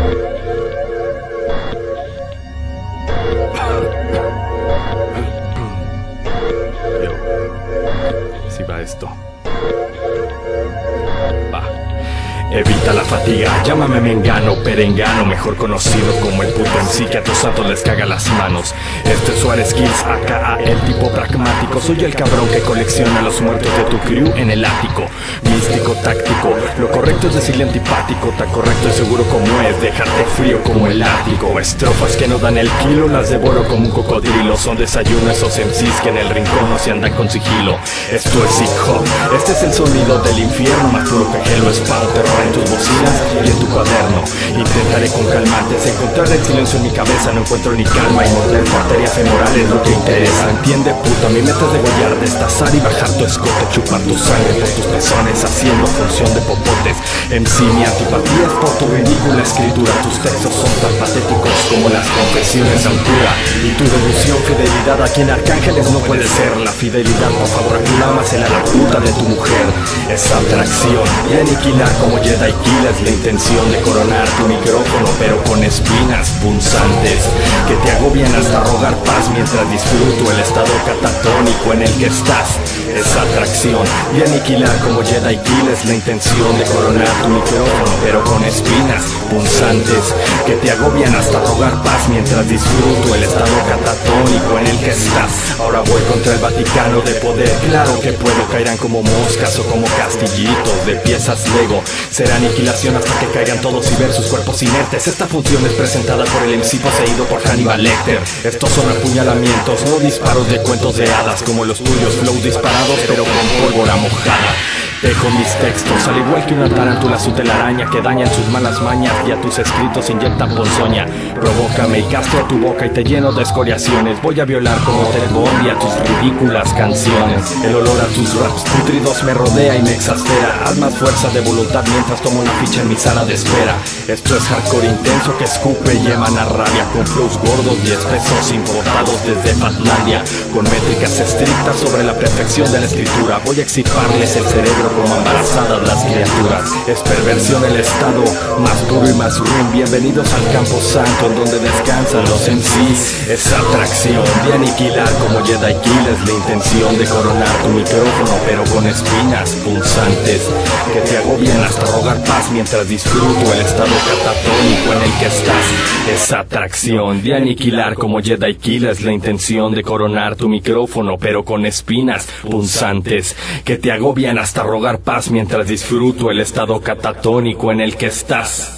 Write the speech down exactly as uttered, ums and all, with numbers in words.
Si va esto. Va. Evita la fatiga, llámame Mengano, Perengano, mejor conocido como el puto M C que a tus santos les caga las manos. Este es Suárez Kills, aka el tipo pragmático. Soy el cabrón que colecciona los muertos de tu crew en el ático. Místico, táctico, lo correcto es decirle antipático. Tan correcto y seguro como es dejarte frío como el ático. Estrofas que no dan el kilo, las devoro como un cocodrilo. Son desayuno esos M Cs que en el rincón no se andan con sigilo. Esto es hip hop, este es el sonido del infierno. Más puro que Halo, espada, terror en tus bocinas y en tu cuaderno. Intentaré con calmantes encontrar el silencio en mi cabeza. No encuentro ni calma y morder tu arteria femoral es lo que interesa. Entiende puta, mi meta es degollar, destazar y bajar tu escote. Chupar tu sangre por tus pezones haciendo función de popotes. M C, mi antipatía es por tu ridícula escritura. Tus textos son tan patéticos como las confesiones a un cura. Y tu devoción, fidelidad a quien arcángeles no puede ser. La fidelidad, por favor, aclámasela a la puta de tu mujer. Esa atracción y aniquilar como Jedi Kill es la intención de coronar tu micrófono, pero con espinas punzantes que te agobian hasta rogar paz mientras disfruto el estado catatónico en el que estás. Esa atracción y aniquilar como Jedi Kill es la intención de coronar tu micrófono, pero con espinas punzantes que te agobian hasta rogar paz mientras disfruto el estado catatónico en el que estás. Ahora voy contra el Vaticano de poder, claro que puedo. Caerán como moscas o como castillitos de piezas Lego. Será aniquilación hasta que caigan todos y ver sus cuerpos inertes. Esta función es presentada por el M C poseído por Hannibal Lecter. Estos son apuñalamientos, no disparos de cuentos de hadas como los tuyos, flows disparados pero con pólvora mojada. Dejo mis textos, al igual que una tarántula su telaraña, que dañan sus malas mañas y a tus escritos inyectan ponzoña. Provócame y castro tu boca y te lleno de escoriaciones. Voy a violar como Terbondi a tus ridículas canciones. El olor a tus raps putridos me rodea y me exaspera. Haz más fuerza de voluntad mientras tomo una ficha en mi sala de espera. Esto es hardcore intenso que escupe y emana rabia, con flows gordos y espesos importados desde Fatlandia, con métricas estrictas sobre la perfección de la escritura. Voy a exciparles el cerebro como embarazadas las criaturas. Es perversión el estado más puro y más ruin. Bienvenidos al campo santo en donde descansan los M Cs. Esa atracción de aniquilar como Jedi Kill es la intención de coronar tu micrófono, pero con espinas punzantes que te agobian hasta rogar paz mientras disfruto el estado catatónico en el que estás. Esa atracción de aniquilar como Jedi Kill es la intención de coronar tu micrófono, pero con espinas punzantes que te agobian hasta rogar paz mientras disfruto el estado catatónico en el que estás.